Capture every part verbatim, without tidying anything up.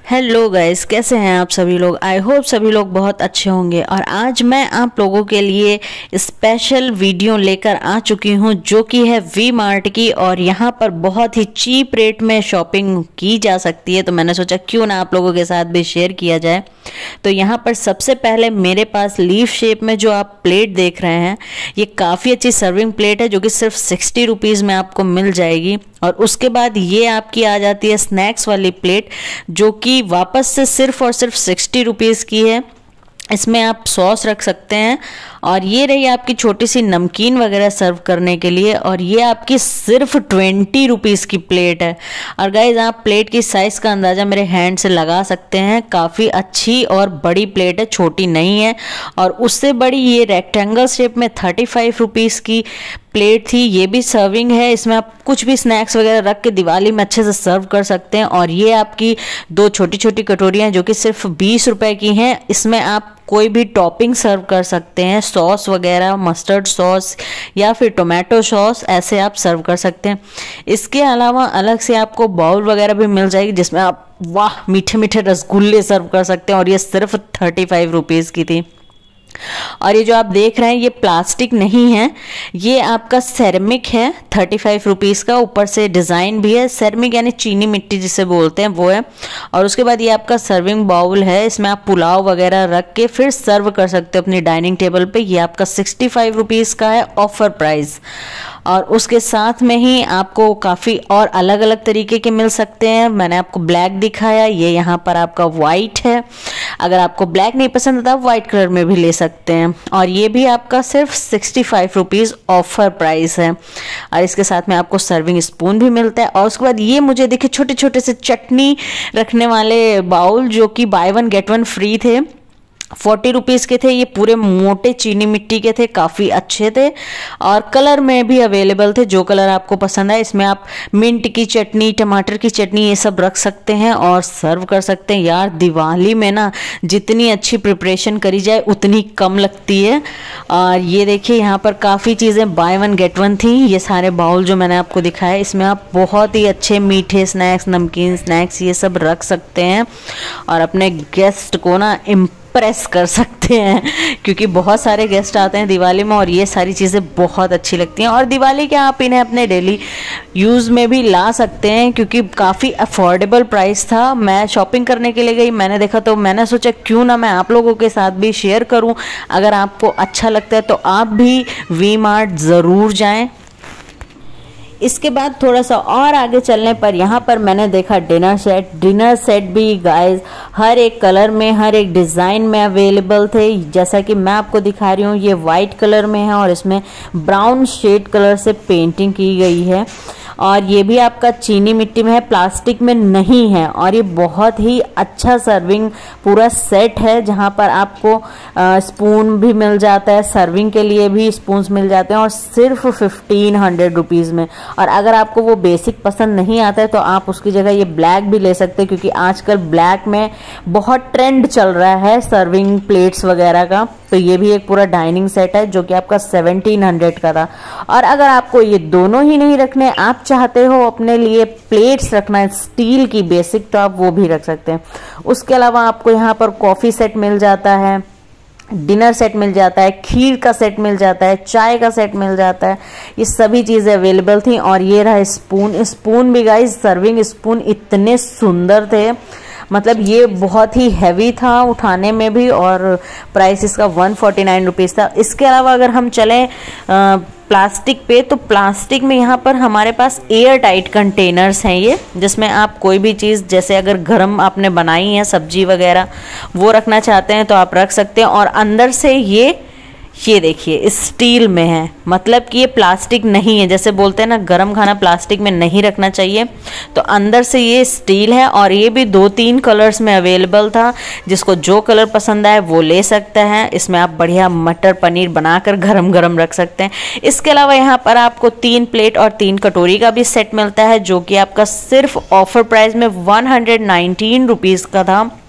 Hello guys, कैसे हैं आप सभी लोग। आई होप सभी लोग बहुत अच्छे होंगे। और आज मैं आप लोगों के लिए स्पेशल वीडियो लेकर आ चुकी हूं जो कि है वी मार्ट की। और यहां पर बहुत ही चीप रेट में शॉपिंग की जा सकती है, तो मैंने सोचा क्यों ना आप लोगों के साथ भी शेयर किया जाए। तो यहां पर सबसे पहले मेरे पास लीफ शेप में जो आप प्लेट देख रहे हैं, ये काफ़ी अच्छी सर्विंग प्लेट है जो कि सिर्फ सिक्सटी रुपीज़ में आपको मिल जाएगी। और उसके बाद ये आपकी आ जाती है स्नैक्स वाली प्लेट जो कि वापस से सिर्फ और सिर्फ सिक्सटी रुपीज़ की है। इसमें आप सॉस रख सकते हैं। और ये रही आपकी छोटी सी नमकीन वगैरह सर्व करने के लिए। और ये आपकी सिर्फ ट्वेंटी रुपीज़ की प्लेट है। और गाइज आप प्लेट की साइज़ का अंदाज़ा मेरे हैंड से लगा सकते हैं। काफ़ी अच्छी और बड़ी प्लेट है, छोटी नहीं है। और उससे बड़ी ये रेक्टेंगल शेप में थर्टी फाइव रुपीज़ की प्लेट थी। ये भी सर्विंग है, इसमें आप कुछ भी स्नैक्स वगैरह रख के दिवाली में अच्छे से सर्व कर सकते हैं। और ये आपकी दो छोटी छोटी कटोरियाँ जो कि सिर्फ बीस रुपए की हैं। इसमें आप कोई भी टॉपिंग सर्व कर सकते हैं, सॉस वगैरह, मस्टर्ड सॉस या फिर टोमेटो सॉस, ऐसे आप सर्व कर सकते हैं। इसके अलावा अलग से आपको बाउल वगैरह भी मिल जाएगी जिसमें आप वाह मीठे मीठे रसगुल्ले सर्व कर सकते हैं। और ये सिर्फ थर्टी फाइव रुपीज़ की थी। और ये जो आप देख रहे हैं ये प्लास्टिक नहीं है, ये आपका सेरेमिक है, थर्टी फाइव रुपीज़ का। ऊपर से डिज़ाइन भी है, सेरेमिक यानी चीनी मिट्टी जिसे बोलते हैं वो है। और उसके बाद ये आपका सर्विंग बाउल है, इसमें आप पुलाव वगैरह रख के फिर सर्व कर सकते हो अपनी डाइनिंग टेबल पे। ये आपका सिक्सटी फाइव रुपीज़ का है, ऑफर प्राइस। और उसके साथ में ही आपको काफ़ी और अलग अलग तरीके के मिल सकते हैं। मैंने आपको ब्लैक दिखाया, ये यहाँ पर आपका वाइट है। अगर आपको ब्लैक नहीं पसंद आता आप वाइट कलर में भी ले सकते हैं। और ये भी आपका सिर्फ sixty five rupees offer price है। और इसके साथ में आपको सर्विंग स्पून भी मिलता है। और उसके बाद ये मुझे देखिए छोटे छोटे से चटनी रखने वाले बाउल जो कि buy one get one free थे, फोर्टी रुपीज़ के थे। ये पूरे मोटे चीनी मिट्टी के थे, काफ़ी अच्छे थे। और कलर में भी अवेलेबल थे, जो कलर आपको पसंद है। इसमें आप मिंट की चटनी, टमाटर की चटनी, ये सब रख सकते हैं और सर्व कर सकते हैं। यार दिवाली में ना जितनी अच्छी प्रिपरेशन करी जाए उतनी कम लगती है। और ये देखिए यहाँ पर काफ़ी चीज़ें बाय वन गेट वन थी। ये सारे बाउल जो मैंने आपको दिखाया, इसमें आप बहुत ही अच्छे मीठे स्नैक्स, नमकीन स्नैक्स, ये सब रख सकते हैं और अपने गेस्ट को ना प्रेस कर सकते हैं, क्योंकि बहुत सारे गेस्ट आते हैं दिवाली में और ये सारी चीज़ें बहुत अच्छी लगती हैं। और दिवाली के आप इन्हें अपने डेली यूज़ में भी ला सकते हैं क्योंकि काफ़ी अफोर्डेबल प्राइस था। मैं शॉपिंग करने के लिए गई, मैंने देखा तो मैंने सोचा क्यों ना मैं आप लोगों के साथ भी शेयर करूं। अगर आपको अच्छा लगता है तो आप भी वी मार्ट ज़रूर जाएँ। इसके बाद थोड़ा सा और आगे चलने पर यहाँ पर मैंने देखा डिनर सेट। डिनर सेट भी गाइस हर एक कलर में, हर एक डिज़ाइन में अवेलेबल थे। जैसा कि मैं आपको दिखा रही हूँ, ये वाइट कलर में है और इसमें ब्राउन शेड कलर से पेंटिंग की गई है। और ये भी आपका चीनी मिट्टी में है, प्लास्टिक में नहीं है। और ये बहुत ही अच्छा सर्विंग पूरा सेट है जहाँ पर आपको आ, स्पून भी मिल जाता है, सर्विंग के लिए भी स्पून्स मिल जाते हैं और सिर्फ फिफ्टीन हंड्रेड रुपीज़ में। और अगर आपको वो बेसिक पसंद नहीं आता है तो आप उसकी जगह ये ब्लैक भी ले सकते हैं, क्योंकि आजकल ब्लैक में बहुत ट्रेंड चल रहा है सर्विंग प्लेट्स वगैरह का। तो ये भी एक पूरा डाइनिंग सेट है जो कि आपका सेवनटीन हंड्रेड का था। और अगर आपको ये दोनों ही नहीं रखने, आप चाहते हो अपने लिए प्लेट्स रखना है स्टील की बेसिक, तो आप वो भी रख सकते हैं। उसके अलावा आपको यहाँ पर कॉफ़ी सेट मिल जाता है, डिनर सेट मिल जाता है, खीर का सेट मिल जाता है, चाय का सेट मिल जाता है। ये सभी चीज़ें अवेलेबल थी। और ये रहा स्पून। स्पून भी गाइस सर्विंग स्पून इतने सुंदर थे, मतलब ये बहुत ही हैवी था उठाने में भी। और प्राइस इसका वन फोर्टी नाइन रुपीज़ था। इसके अलावा अगर हम चलें प्लास्टिक पे, तो प्लास्टिक में यहाँ पर हमारे पास एयर टाइट कंटेनर्स हैं ये, जिसमें आप कोई भी चीज़, जैसे अगर गरम आपने बनाई है सब्जी वगैरह, वो रखना चाहते हैं तो आप रख सकते हैं। और अंदर से ये ये देखिए स्टील में है, मतलब कि ये प्लास्टिक नहीं है। जैसे बोलते हैं ना गरम खाना प्लास्टिक में नहीं रखना चाहिए, तो अंदर से ये स्टील है। और ये भी दो तीन कलर्स में अवेलेबल था, जिसको जो कलर पसंद आए वो ले सकता है। इसमें आप बढ़िया मटर पनीर बनाकर गरम गरम रख सकते हैं। इसके अलावा यहाँ पर आपको तीन प्लेट और तीन कटोरी का भी सेट मिलता है जो कि आपका सिर्फ ऑफर प्राइस में वन हंड्रेड नाइनटीन रुपीज़ का था।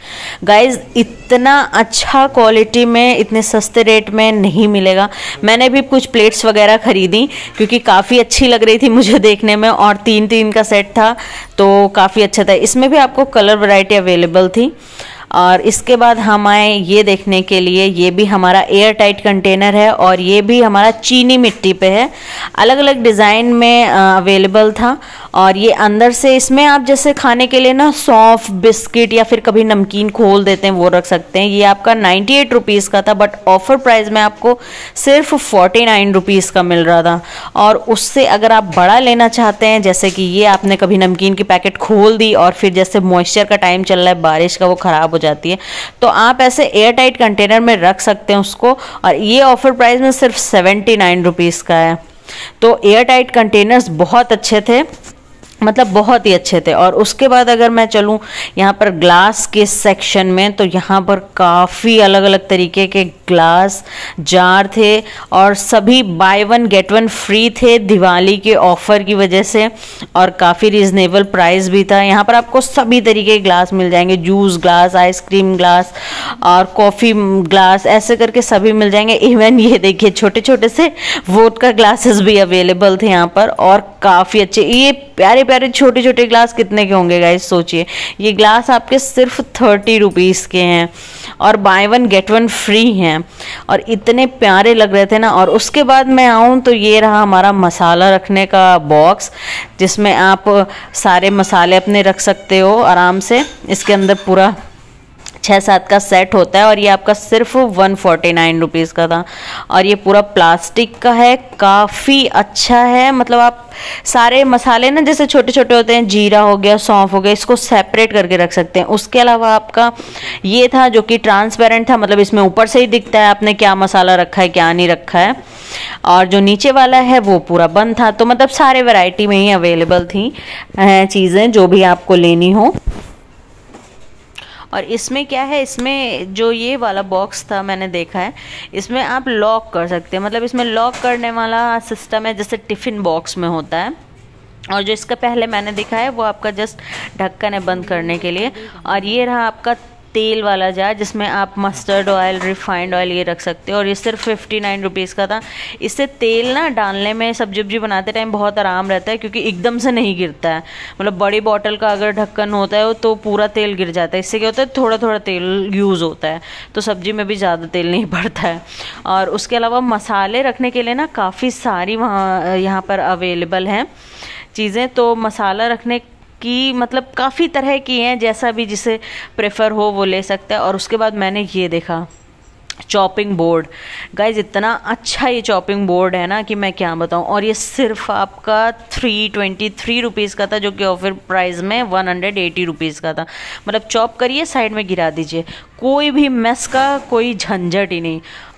गाइज इतना अच्छा क्वालिटी में इतने सस्ते रेट में नहीं मिलेगा। मैंने भी कुछ प्लेट्स वगैरह खरीदी क्योंकि काफ़ी अच्छी लग रही थी मुझे देखने में, और तीन तीन का सेट था तो काफ़ी अच्छा था। इसमें भी आपको कलर वैरायटी अवेलेबल थी। और इसके बाद हम आए ये देखने के लिए, ये भी हमारा एयर टाइट कंटेनर है और ये भी हमारा चीनी मिट्टी पे है, अलग अलग डिज़ाइन में अवेलेबल था। और ये अंदर से इसमें आप जैसे खाने के लिए ना सौंफ, बिस्किट या फिर कभी नमकीन खोल देते हैं वो रख सकते हैं। ये आपका नाइन्टी एट रुपीज़ का था, बट ऑफर प्राइस में आपको सिर्फ फोर्टी नाइन रुपीज़ का मिल रहा था। और उससे अगर आप बड़ा लेना चाहते हैं, जैसे कि ये आपने कभी नमकीन की पैकेट खोल दी और फिर जैसे मॉइस्चर का टाइम चल रहा है, बारिश का, वो ख़राब हो जाती है, तो आप ऐसे एयर टाइट कंटेनर में रख सकते हैं उसको। और ये ऑफर प्राइस में सिर्फ सेवेंटी नाइन रुपीज़ का है। तो एयर टाइट कंटेनर्स बहुत अच्छे थे, मतलब बहुत ही अच्छे थे। और उसके बाद अगर मैं चलूँ यहाँ पर ग्लास के सेक्शन में, तो यहाँ पर काफ़ी अलग अलग तरीके के ग्लास जार थे और सभी buy one get one free थे दिवाली के ऑफर की वजह से, और काफ़ी रीज़नेबल प्राइस भी था। यहाँ पर आपको सभी तरीके के ग्लास मिल जाएंगे, जूस ग्लास, आइसक्रीम ग्लास और कॉफ़ी ग्लास, ऐसे करके सभी मिल जाएंगे। इवन ये देखिए छोटे छोटे से वोडका ग्लासेस भी अवेलेबल थे यहाँ पर, और काफ़ी अच्छे ये प्यारे प्यारे छोटे छोटे ग्लास कितने के होंगे गाइस, सोचिए। ये ग्लास आपके सिर्फ थर्टी रुपीज़ के हैं और buy one get one free हैं, और इतने प्यारे लग रहे थे ना। और उसके बाद मैं आऊँ तो ये रहा हमारा मसाला रखने का बॉक्स, जिसमें आप सारे मसाले अपने रख सकते हो आराम से। इसके अंदर पूरा छः सात का सेट होता है और ये आपका सिर्फ वन फोर्टी नाइन रुपीज़ का था। और ये पूरा प्लास्टिक का है, काफ़ी अच्छा है। मतलब आप सारे मसाले ना जैसे छोटे छोटे होते हैं, जीरा हो गया, सौंफ हो गया, इसको सेपरेट करके रख सकते हैं। उसके अलावा आपका ये था जो कि ट्रांसपेरेंट था, मतलब इसमें ऊपर से ही दिखता है आपने क्या मसाला रखा है क्या नहीं रखा है। और जो नीचे वाला है वो पूरा बंद था। तो मतलब सारे वैरायटी में ही अवेलेबल थी चीज़ें जो भी आपको लेनी हो। और इसमें क्या है, इसमें जो ये वाला बॉक्स था मैंने देखा है, इसमें आप लॉक कर सकते हैं। मतलब इसमें लॉक करने वाला सिस्टम है जैसे टिफ़िन बॉक्स में होता है। और जो इसका पहले मैंने देखा है वो आपका जस्ट ढक्कन है बंद करने के लिए। और ये रहा आपका तेल वाला जार, जिसमें आप मस्टर्ड ऑयल, रिफाइंड ऑयल ये रख सकते हो। और ये सिर्फ फिफ्टी नाइन रुपीज़ का था। इससे तेल ना डालने में सब्जी वब्जी बनाते टाइम बहुत आराम रहता है, क्योंकि एकदम से नहीं गिरता है। मतलब बड़ी बॉटल का अगर ढक्कन होता है तो पूरा तेल गिर जाता है। इससे क्या होता है, थोड़ा थोड़ा तेल यूज़ होता है, तो सब्जी में भी ज़्यादा तेल नहीं पड़ता है। और उसके अलावा मसाले रखने के लिए ना काफ़ी सारी वहाँ यहाँ पर अवेलेबल हैं चीज़ें। तो मसाला रखने की मतलब काफ़ी तरह की हैं, जैसा भी जिसे प्रेफर हो वो ले सकता है। और उसके बाद मैंने ये देखा चॉपिंग बोर्ड। गाइज इतना अच्छा ये चॉपिंग बोर्ड है ना कि मैं क्या बताऊँ। और ये सिर्फ आपका थ्री ट्वेंटी थ्री रुपीज़ का था, जो कि ऑफर प्राइस में वन हंड्रेड एटी रुपीज़ का था। मतलब चॉप करिए, साइड में गिरा दीजिए, कोई भी मेस का कोई झंझट ही नहीं।